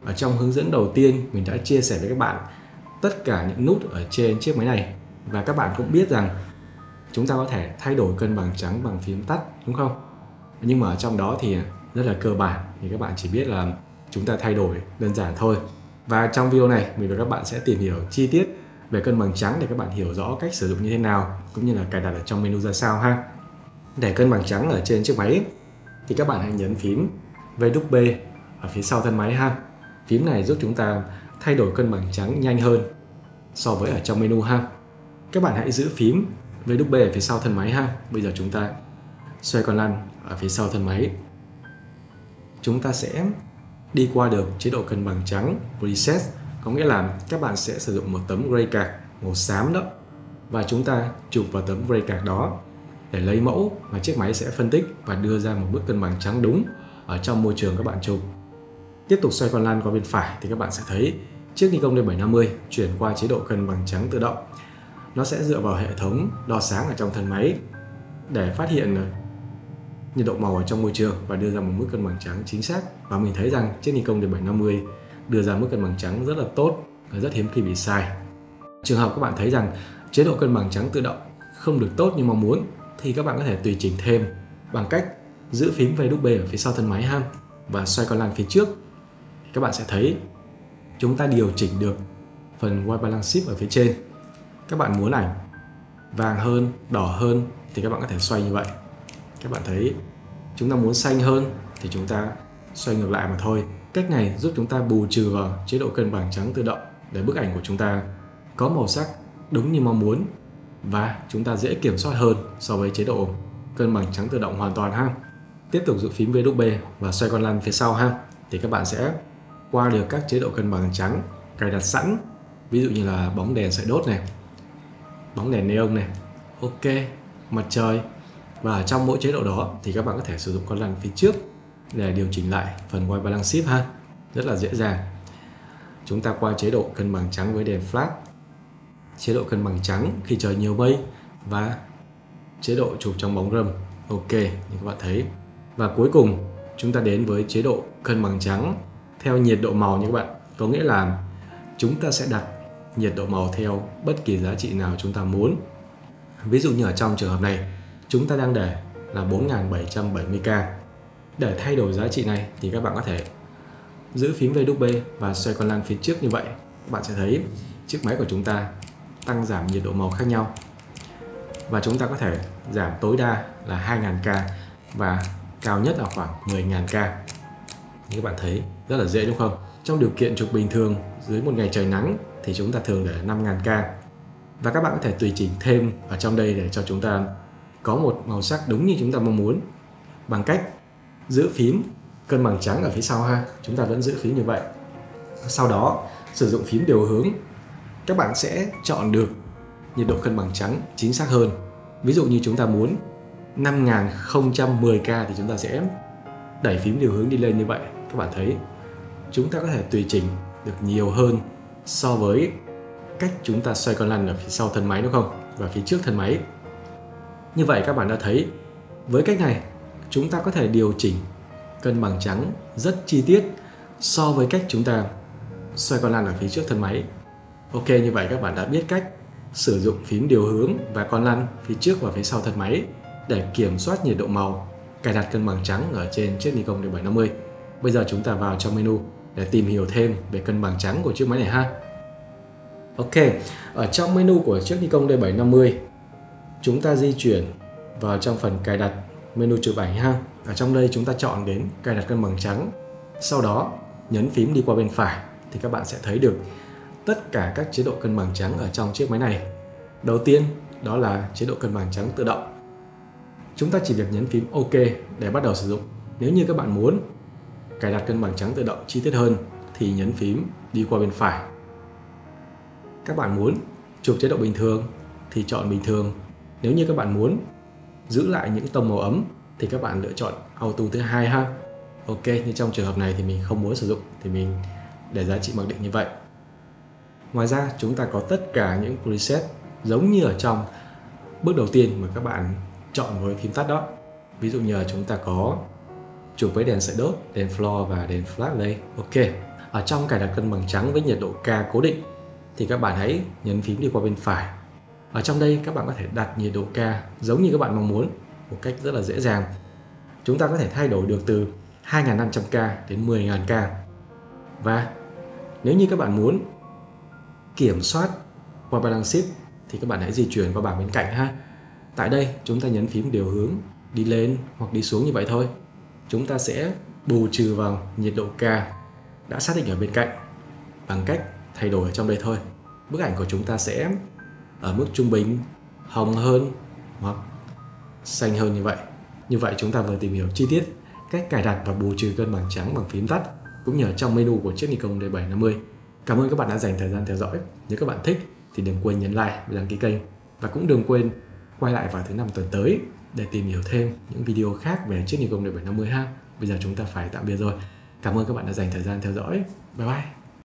ở trong hướng dẫn đầu tiên mình đã chia sẻ với các bạn tất cả những nút ở trên chiếc máy này. Và các bạn cũng biết rằng chúng ta có thể thay đổi cân bằng trắng bằng phím tắt, đúng không? Nhưng mà ở trong đó thì rất là cơ bản, thì các bạn chỉ biết là chúng ta thay đổi đơn giản thôi. Và trong video này mình và các bạn sẽ tìm hiểu chi tiết về cân bằng trắng để các bạn hiểu rõ cách sử dụng như thế nào, cũng như là cài đặt ở trong menu ra sao ha. Để cân bằng trắng ở trên chiếc máy thì các bạn hãy nhấn phím VB ở phía sau thân máy ha. Phím này giúp chúng ta thay đổi cân bằng trắng nhanh hơn so với ở trong menu ha. Các bạn hãy giữ phím VB ở phía sau thân máy ha. Bây giờ chúng ta xoay con lăn ở phía sau thân máy. Chúng ta sẽ đi qua được chế độ cân bằng trắng Reset, có nghĩa là các bạn sẽ sử dụng một tấm gray card màu xám đó, và chúng ta chụp vào tấm gray card đó để lấy mẫu, và chiếc máy sẽ phân tích và đưa ra một bước cân bằng trắng đúng ở trong môi trường các bạn chụp. Tiếp tục xoay con lăn qua bên phải thì các bạn sẽ thấy chiếc Nikon D750 chuyển qua chế độ cân bằng trắng tự động. Nó sẽ dựa vào hệ thống đo sáng ở trong thân máy để phát hiện nhiệt độ màu ở trong môi trường và đưa ra một mức cân bằng trắng chính xác. Và mình thấy rằng chiếc Nikon D750 đưa ra mức cân bằng trắng rất là tốt và rất hiếm khi bị sai. Trường hợp các bạn thấy rằng chế độ cân bằng trắng tự động không được tốt như mong muốn thì các bạn có thể tùy chỉnh thêm bằng cách giữ phím VB ở phía sau thân máy ha, và xoay con lăn phía trước. Các bạn sẽ thấy chúng ta điều chỉnh được phần White Balance Shift ở phía trên. Các bạn muốn ảnh vàng hơn, đỏ hơn thì các bạn có thể xoay như vậy. Các bạn thấy chúng ta muốn xanh hơn thì chúng ta xoay ngược lại mà thôi. Cách này giúp chúng ta bù trừ vào chế độ cân bằng trắng tự động để bức ảnh của chúng ta có màu sắc đúng như mong muốn, và chúng ta dễ kiểm soát hơn so với chế độ cân bằng trắng tự động hoàn toàn ha. Tiếp tục giữ phím VB và xoay con lăn phía sau ha, thì các bạn sẽ qua được các chế độ cân bằng trắng cài đặt sẵn, ví dụ như là bóng đèn sợi đốt này, bóng đèn neon này, ok, mặt trời. Và ở trong mỗi chế độ đó thì các bạn có thể sử dụng con lăn phía trước để điều chỉnh lại phần White Balance Shift ha, rất là dễ dàng. Chúng ta qua chế độ cân bằng trắng với đèn flash, chế độ cân bằng trắng khi trời nhiều mây, và chế độ chụp trong bóng râm, ok như các bạn thấy. Và cuối cùng chúng ta đến với chế độ cân bằng trắng theo nhiệt độ màu như các bạn, có nghĩa là chúng ta sẽ đặt nhiệt độ màu theo bất kỳ giá trị nào chúng ta muốn. Ví dụ như ở trong trường hợp này chúng ta đang để là 4770K. Để thay đổi giá trị này thì các bạn có thể giữ phím VB và xoay con lăn phía trước như vậy. Các bạn sẽ thấy chiếc máy của chúng ta tăng giảm nhiệt độ màu khác nhau, và chúng ta có thể giảm tối đa là 2000K và cao nhất là khoảng 10.000K. Như các bạn thấy rất là dễ đúng không? Trong điều kiện chụp bình thường dưới một ngày trời nắng thì chúng ta thường để 5000K, và các bạn có thể tùy chỉnh thêm ở trong đây để cho chúng ta có một màu sắc đúng như chúng ta mong muốn bằng cách giữ phím cân bằng trắng ở phía sau ha. Chúng ta vẫn giữ phím như vậy. Sau đó sử dụng phím điều hướng, các bạn sẽ chọn được nhiệt độ cân bằng trắng chính xác hơn. Ví dụ như chúng ta muốn 5010K thì chúng ta sẽ đẩy phím điều hướng đi lên như vậy. Các bạn thấy chúng ta có thể tùy chỉnh được nhiều hơn so với cách chúng ta xoay con lăn ở phía sau thân máy, đúng không? Và phía trước thân máy. Như vậy các bạn đã thấy với cách này chúng ta có thể điều chỉnh cân bằng trắng rất chi tiết so với cách chúng ta xoay con lăn ở phía trước thân máy. Ok, như vậy các bạn đã biết cách sử dụng phím điều hướng và con lăn phía trước và phía sau thân máy để kiểm soát nhiệt độ màu, cài đặt cân bằng trắng ở trên chiếc Nikon D750. Bây giờ chúng ta vào trong menu để tìm hiểu thêm về cân bằng trắng của chiếc máy này ha. Ok, ở trong menu của chiếc Nikon D750, chúng ta di chuyển vào trong phần cài đặt menu chụp ảnh ha. Ở trong đây chúng ta chọn đến cài đặt cân bằng trắng. Sau đó nhấn phím đi qua bên phải thì các bạn sẽ thấy được tất cả các chế độ cân bằng trắng ở trong chiếc máy này. Đầu tiên đó là chế độ cân bằng trắng tự động. Chúng ta chỉ việc nhấn phím OK để bắt đầu sử dụng. Nếu như các bạn muốn cài đặt cân bằng trắng tự động chi tiết hơn thì nhấn phím đi qua bên phải. Các bạn muốn chụp chế độ bình thường thì chọn bình thường. Nếu như các bạn muốn giữ lại những tông màu ấm thì các bạn lựa chọn auto thứ hai ha. Ok, như trong trường hợp này thì mình không muốn sử dụng thì mình để giá trị mặc định như vậy. Ngoài ra chúng ta có tất cả những preset giống như ở trong bước đầu tiên mà các bạn chọn với phím tắt đó. Ví dụ như là chúng ta có chụp với đèn sợi đốt, đèn floor và đèn flash đây. Ok. Ở trong cài đặt cân bằng trắng với nhiệt độ K cố định thì các bạn hãy nhấn phím đi qua bên phải. Ở trong đây các bạn có thể đặt nhiệt độ K giống như các bạn mong muốn một cách rất là dễ dàng. Chúng ta có thể thay đổi được từ 2500K đến 10.000K. Và nếu như các bạn muốn kiểm soát qua balance shift thì các bạn hãy di chuyển qua bảng bên cạnh ha. Tại đây chúng ta nhấn phím điều hướng đi lên hoặc đi xuống như vậy thôi. Chúng ta sẽ bù trừ vào nhiệt độ K đã xác định ở bên cạnh bằng cách thay đổi ở trong đây thôi. Bức ảnh của chúng ta sẽ ở mức trung bình, hồng hơn hoặc xanh hơn như vậy. Như vậy chúng ta vừa tìm hiểu chi tiết cách cài đặt và bù trừ cân bằng trắng bằng phím tắt cũng như ở trong menu của chiếc Nikon D750. Cảm ơn các bạn đã dành thời gian theo dõi. Nếu các bạn thích thì đừng quên nhấn like và đăng ký kênh. Và cũng đừng quên quay lại vào thứ 5 tuần tới để tìm hiểu thêm những video khác về chiếc Nikon D750 ha. Bây giờ chúng ta phải tạm biệt rồi. Cảm ơn các bạn đã dành thời gian theo dõi. Bye bye.